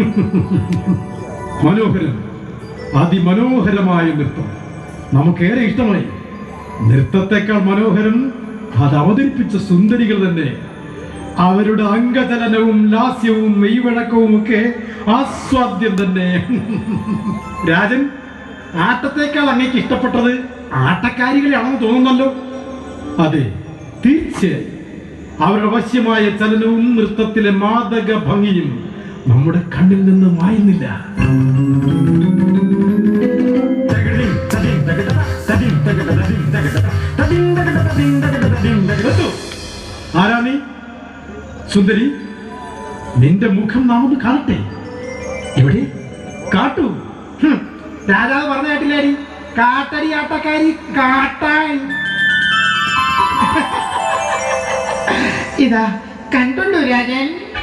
മനോഹരം, അതിമനോഹരമായ നൃത്തം നമുക്കേറെ ഇഷ്ടമായി. നൃത്തത്തെക്കാൾ മനോഹരം അത് അവതരിപ്പിച്ച സുന്ദരികൾ തന്നെ. അവരുടെ അംഗചലനവും ലാസ്യവും മെയ്വഴക്കവും ഒക്കെ ആസ്വാദ്യം തന്നെ. രാജൻ, ആട്ടത്തേക്കാൾ അങ്ങേക്ക് ഇഷ്ടപ്പെട്ടത് ആട്ടക്കാരികളെയാണെന്ന് തോന്നുന്നല്ലോ. അതെ, തീർച്ചയായും അവരുടെ വശ്യമായ ചലനവും നൃത്തത്തിലെ മാദക ഭംഗിയും നമ്മുടെ കണ്ണിൽ നിന്ന് മായുന്നില്ല. ആരാ നീ? സുന്ദരി, നിന്റെ മുഖം നാം ഒന്ന് കാണട്ടെ. എവിടെ? കാട്ടു. രാജാവ് പറഞ്ഞ കേട്ടില്ലേടി, കാട്ടടി ആട്ടക്കാരി കാട്ടാൻ. ഇതാ കണ്ടുള്ളൂ രാജൻ.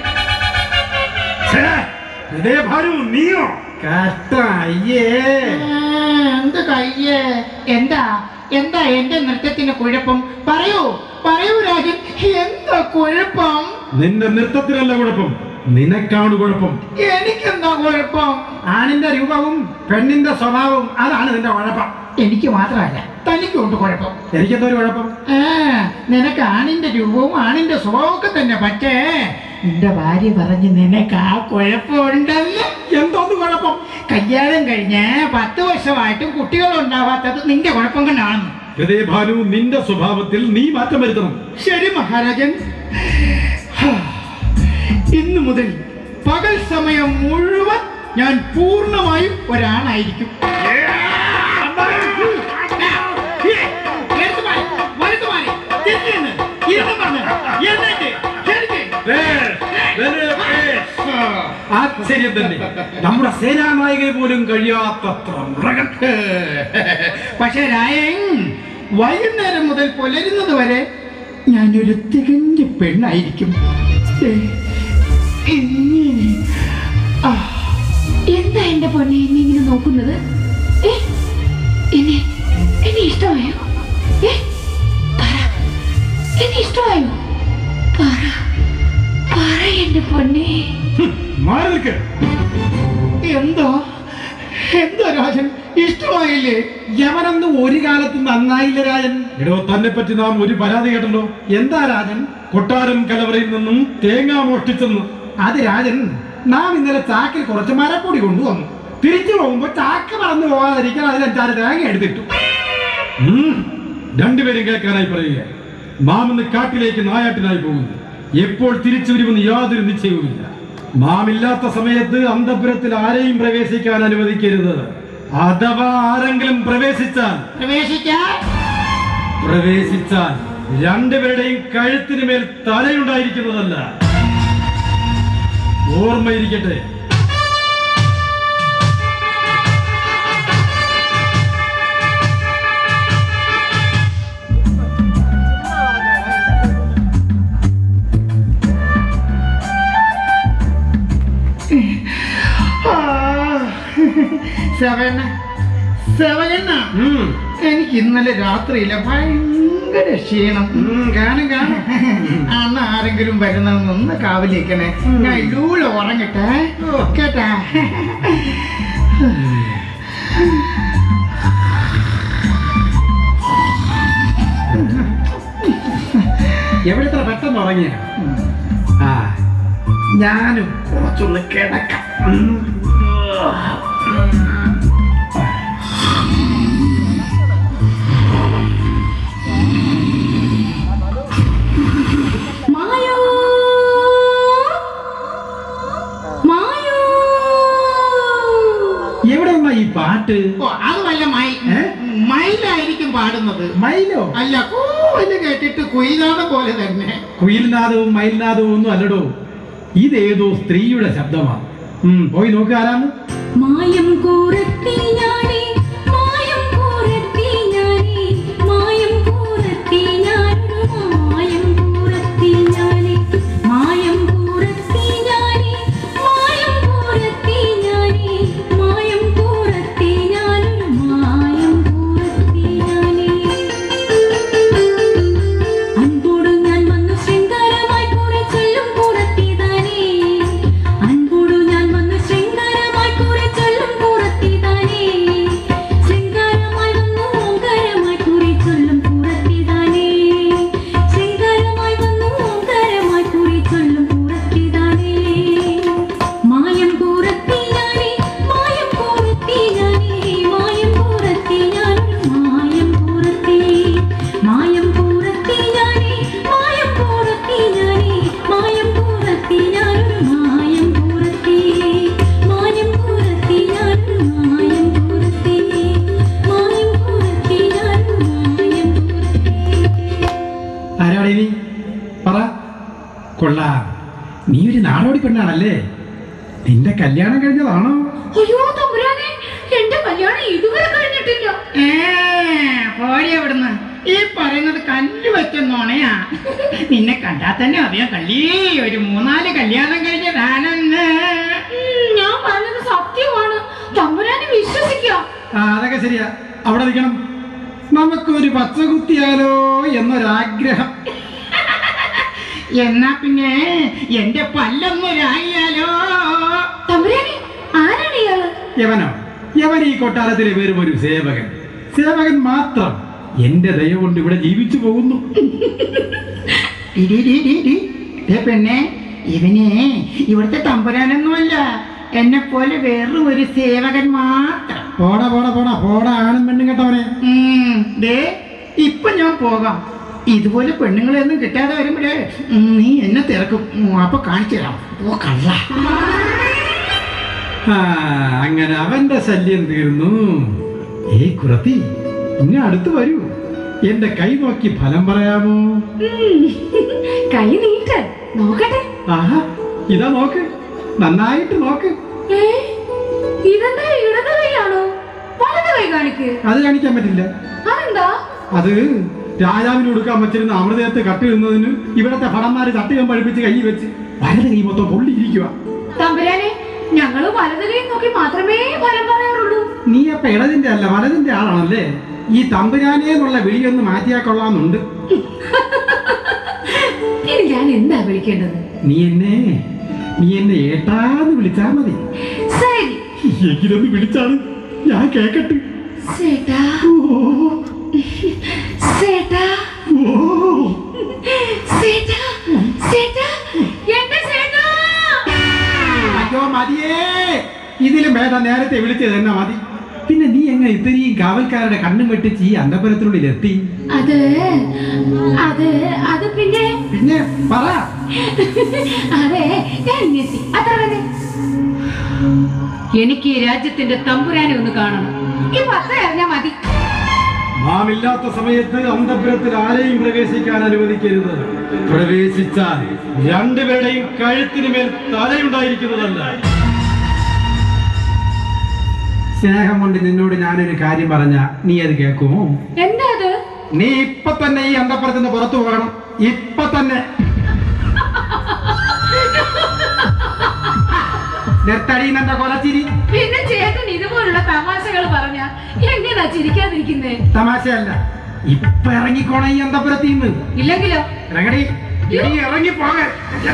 നീയോ? കയ്യേ എന്ത് കയ്യേ? എന്താ എന്താ എന്റെ നൃത്തത്തിന് കുഴപ്പം? പറയൂ പറയൂ രാജൻ, എന്താ കുഴപ്പം? നിന്റെ നൃത്തത്തിനല്ല കുഴപ്പം, നിനക്കാണ് കുഴപ്പം. എനിക്കെന്താ കുഴപ്പം? ആണിന്റെ രൂപവും പെണ്ണിന്റെ സ്വഭാവവും, അതാണ് നിന്റെ കുഴപ്പം. എനിക്ക് മാത്രമല്ല, തനിക്കുണ്ട് കുഴപ്പം. എനിക്കെന്തോ ഒരു കുഴപ്പം? നിനക്ക് ആണിന്റെ രൂപവും ആണിന്റെ സ്വഭാവമൊക്കെ തന്നെ. പക്ഷേ നിന്റെ ഭാര്യ പറഞ്ഞ് നിനക്ക് ആ കുഴപ്പമുണ്ടല്ലോ. എന്തോന്ന് കുഴപ്പം? കല്യാണം കഴിഞ്ഞ് 10 വർഷമായിട്ടും കുട്ടികൾ ഉണ്ടാവാത്തത് നിന്റെ കുഴപ്പം കൊണ്ടാണെന്ന്. ഭാനു, നിന്റെ സ്വഭാവത്തിൽ നീ മാറ്റം വരുത്തണം. ശരി മഹാരാജൻ, ഇന്നു മുതൽ പകൽ സമയം മുഴുവൻ ഞാൻ പൂർണ്ണമായും ഒരാണായിരിക്കും. ആശ്ചര്യം തന്നെ, നമ്മുടെ സേനാനായകന് പോലും കഴിയാത്തത്ര. പക്ഷേ രായൻ, വൈകുന്നേരം മുതൽ പുലരുന്നത് വരെ ഞാനൊരു തികഞ്ഞ പെണ്ണായിരിക്കും. എന്താ എന്റെ പൊന്നെ എന്നെ ഇങ്ങനെ നോക്കുന്നത്? എന്നെ എന്നെ ഇഷ്ടമായോ? എന്നെ ഇഷ്ടമായോ? പറ എന്റെ പൊന്നെ. എന്താ എന്താ രാജൻ, ഇഷ്ടമായില്ലേ? യവനൊന്നും ഒരു കാലത്ത് നന്നായില്ല രാജൻ. എടോ, തന്നെ പറ്റി നാം ഒരു പരാതി കേട്ടല്ലോ. എന്താ രാജൻ? കൊട്ടാരം കലവറയിൽ നിന്നും തേങ്ങ മോഷ്ടിച്ചെന്ന്. അത് രാജൻ, നാം ഇന്നലെ ചാക്കിൽ കുറച്ച് മരപ്പൊടി കൊണ്ടുവന്നു. തിരിച്ചു പോകുമ്പോ ചാക്ക് പറന്നു പോകാതിരിക്കാൻ അതിൽ 5-6 തേങ്ങ എടുത്തിട്ടു. രണ്ടുപേരും കേൾക്കാനായി പറയുക. നാം ഇന്ന് കാട്ടിലേക്ക് നായാട്ടിനായി പോകുന്നു. എപ്പോൾ തിരിച്ചു വരുമെന്ന് യാതൊരു നിശ്ചയവുമില്ല. നാം ഇല്ലാത്ത സമയത്ത് അന്തപുരത്തിൽ ആരെയും പ്രവേശിക്കാൻ അനുവദിക്കരുത്. അഥവാ ആരെങ്കിലും പ്രവേശിച്ചാൽ രണ്ടുപേരുടെയും കഴുത്തിന് മേൽ തലയുണ്ടായിരിക്കുന്നതല്ല. ഓർമ്മയിരിക്കട്ടെ. എനിക്ക് ഇന്നലെ രാത്രിയിലെ ഭയങ്കര ക്ഷീണം. കാണും അന്ന് ആരെങ്കിലും വരുന്നതെന്നൊന്ന് കാവലിരിക്കണേ. ഞാൻ ഇടൂടെ ഉറങ്ങട്ടെ കേട്ടാ. എവിടെ പെട്ടെന്ന് ഉറങ്ങിയ? ഞാനും കുറച്ചുള്ള കിടക്കാം. എവിടെ ഉള്ള ഈ പാട്ട്? അത് വല്ല മയിലായിരിക്കും പാടുന്നത്. മയിലോ? അല്ല, കൂല് കേട്ടിട്ട് കുയിലാടം പോലെ തന്നെ. കുയിൽനാദവും മയിൽനാദവും ഒന്നും അല്ലടോ, ഇതേതോ സ്ത്രീയുടെ ശബ്ദമാണ്. പോയി നോക്ക് ആരാണ്. മായം കൂറത്തി ഞാനേ, മായം കൂറത്തി ഞാനേ, മായം കൂറത്തി ഞാനേ, മായം കൂറത്തി ഞാനേ, മായം കൂറത്തി ഞാനേ, മായം കൂറത്തി ഞാനേ, മായം കൂറത്തി ഞാനേ, മായം കൂറത്തി ഞാനേ. അൻപോട് ഞാൻ വന്നു ശൃംഗാരമായി കൂടെ ചൊല്ലും കൂറത്തി താനേ, അൻപോട് ഞാൻ വന്നു ശൃംഗാരമായി പറ. കൊള്ളാം, നീ ഒരു നാടോടി പെണ്ണാണല്ലേ? നിന്റെ കല്യാണം കഴിഞ്ഞതാണോ? അയ്യോ തമ്പുരാനെ, എന്റെ കല്യാണം ഇതുവരെ കഴിഞ്ഞിട്ടില്ല. പോടി അവിടുന്ന്. ഈ പറയുന്നത് കല്ല് വെച്ചെന്നോണയാ. നിന്നെ കണ്ടാ തന്നെ അറിയാം കള്ളി, ഒരു 3-4 കല്യാണം കഴിഞ്ഞതാണെന്ന്. ഞാൻ പറഞ്ഞത് സത്യമാണ്, തമ്പുരാനെ വിശ്വസിക്കാം. അതൊക്കെ ശരിയാ. അവിടെ നിൽക്കണം. നമുക്കൊരു പച്ച കുത്തിയാലോ എന്നൊരാഗ്രഹം. എന്നാ പിന്നെ എന്റെ പല്ലൊന്നൊരായാലോ? തമ്പുരാനെ, ആരാണ് ഇയാള്? യവനോ? യവൻ ഈ കൊട്ടാരത്തിലെ വെറും ഒരു സേവകൻ. സേവകൻ മാത്രം. എന്റെ ദയ കൊണ്ട് ഇവിടെ ജീവിച്ചു പോകുന്നു. പെണ്ണെ, ഇവനെ ഇവിടുത്തെ തമ്പുരാനൊന്നുമല്ല, എന്നെ പോലെ വേറെ ഒരു സേവകൻ മാത്രം. പോടാ പോടാ പോടാ പോടാ, ആണും പെണ്ണും കേട്ടവനെ. ഇപ്പൊ ഞാൻ പോകാം. ഇതുപോലെ പെണ്ണുങ്ങളെയൊന്നും കിട്ടാതെ വരുമ്പോഴേ നീ എന്നെ തിരക്കും. അപ്പൊ കാണിച്ചു തരാം. ഓ കള്ള. അങ്ങനെ അവന്റെ ശല്യം തീർന്നു. ഏയ് കുറത്തി, ഇനി അടുത്ത് വരൂ. എന്റെ കൈ നോക്കി ഫലം പറയാമോ? കൈ നീട്ട് നോക്കട്ടെ. ആഹാ, ഇതാ നോക്ക്, നന്നായിട്ട് നോക്ക്. ഇതെന്താ ഇടത് കൈയാണോ? വലത് കൈ കാണിക്ക്. അത് കാണിക്കാൻ പറ്റില്ല. അതെന്താ? അത് രാജാവിന് കൊടുക്കാൻ വെച്ചിരുന്ന അമൃതത്തെ കട്ടിടുന്നതിന് ഇവിടത്തെ ഭടന്മാര് തട്ടുകം പഴിപ്പിച്ച് കൈ വെച്ച് വലത് കൈ മൊത്തം പൊള്ളിയിരിക്കുക. തമ്പുരാനെ, ഞങ്ങള് വലത് കൈ നോക്കി മാത്രമേ ഫലം പറയാറുള്ളൂ. നീ അപ്പൊ ഇടതിന്റെ അല്ല വലതിന്റെ ആളാണല്ലേ? ഈ തമ്പുരാനെ എന്നുള്ള വിളിയൊന്ന് മാറ്റിയാ കൊള്ളാമെന്നുണ്ട്. ഇനി ഞാൻ എന്താ വിളിക്കേണ്ടത്? നീ എന്നെ ഏട്ടാന്ന് വിളിച്ചാ മതി. ശരി, എങ്കിലൊന്ന് വിളിച്ചാണ് ഞാൻ കേക്കട്ടെ. സേട്ടാ, സേട്ടാ, സേട്ടാ, സേട്ടാ, എന്റെ സേട്ടാ. അയ്യോ മതിയേ, ഇതിലും ഭേദം നേരത്തെ വിളിച്ചത് തന്നെ മതി. പിന്നെ നീ എങ്ങനെ ഇത്രയും കാവൽക്കാരുടെ കണ്ണും വെട്ടിച്ച് ഈ അന്തപുരത്തിനുള്ളിൽ എത്തി? അത് പിന്നെ പറ. അതെ, ഞാൻ ഇങ്ങെത്തി, അത്ര തന്നെ. എനിക്ക് ഈ രാജ്യത്തിന്റെ തമ്പുരാനെ ഒന്ന് കാണണം. ഈ പത്ര അറിഞ്ഞാ മതി. നാമില്ലാത്ത സമയത്ത് അന്തപുരത്തിൽ ആരെയും പ്രവേശിക്കാൻ അനുവദിക്കരുത്. പ്രവേശിച്ചാൽ രണ്ടുപേരുടെയും കഴുത്തിന് മേൽ തലയുണ്ടായിരിക്കുന്നതല്ല. സ്നേഹം കൊണ്ട് നിന്നോട് ഞാനൊരു കാര്യം പറഞ്ഞ നീ അത് കേൾക്കുമോ? എന്താ അത്? നീ ഇപ്പൊ തന്നെ ഈ അന്തപുരത്തിൽ നിന്ന് പുറത്തു പോകണം. ഇപ്പൊ തന്നെ. നിർത്തടിയെന്ന കൊലച്ചിരി. പിന്നെ ചേട്ടൻ ഇതുപോലുള്ള തമാശകൾ പറഞ്ഞ എങ്ങനാ ചിരിക്കാതിരിക്കുന്നേ? തമാശയല്ല, ഇപ്പൊ ഇറങ്ങിക്കോണം ഈ അന്തപുരത്തിൽ നിന്ന്. ഇല്ലെങ്കിലോ? ഇറങ്ങടി, ഇറങ്ങി പോകാൻ.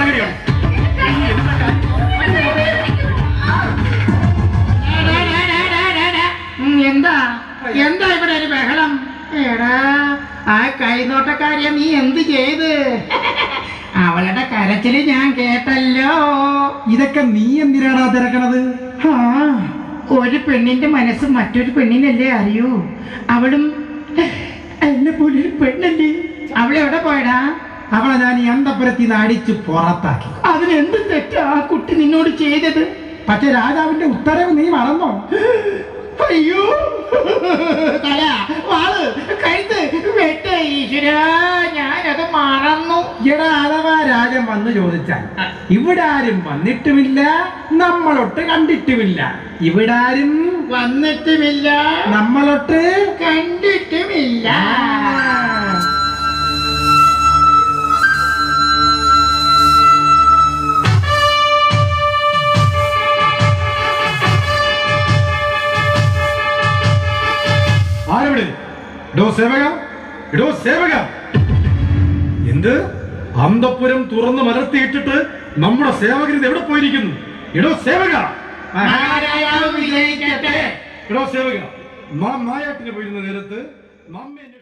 എന്താ എന്താ ഇവിടെ ഒരു ബഹളം? എടാ, ആ കൈനോട്ടക്കാരിയെ നീ എന്ത് ചെയ്ത്? അവളുടെ കരച്ചില് ഞാൻ കേട്ടല്ലോ. ഇതൊക്കെ നീ എന്തിനാടാ തിരക്കണത്? ഒരു പെണ്ണിന്റെ മനസ്സ് മറ്റൊരു പെണ്ണിനല്ലേ അറിയൂ. അവളും എന്നെ പോലൊരു പെണ്ണല്ലേ. അവളെവിടെ പോയടാ? അവളെ ഞാൻ ഈ അന്തപുരത്തിൽ നിന്ന് അടിച്ച് പുറത്താക്കി. അതിനെന്ത് തെറ്റാ ആ കുട്ടി നിന്നോട് ചെയ്തത്? പക്ഷെ രാജാവിന്റെ ഉത്തരവ് നീ മറന്നോ? അയ്യോ, തല, വാള്, കഴുത്ത്, വെട്ട്. ഈശ്വരാ, ഞാനത് മറന്നു. എടാ, അഥവാ രാജൻ വന്ന് ചോദിച്ചാൽ ഇവിടെ ആരും വന്നിട്ടുമില്ല, നമ്മളൊട്ട് കണ്ടിട്ടുമില്ല. ഇവിടെ ആരും വന്നിട്ടുമില്ല, നമ്മളൊട്ട് കണ്ടിട്ടുമില്ല. എന്ത്? അന്തപുരം തുറന്ന് മലർത്തിയിട്ടിട്ട് നമ്മുടെ സേവകർ എവിടെ പോയിരിക്കുന്നു? എടോ സേവക, എടോ സേവക, നാം നായാട്ടിന് പോയിരുന്ന നേരത്ത് നമ്മെ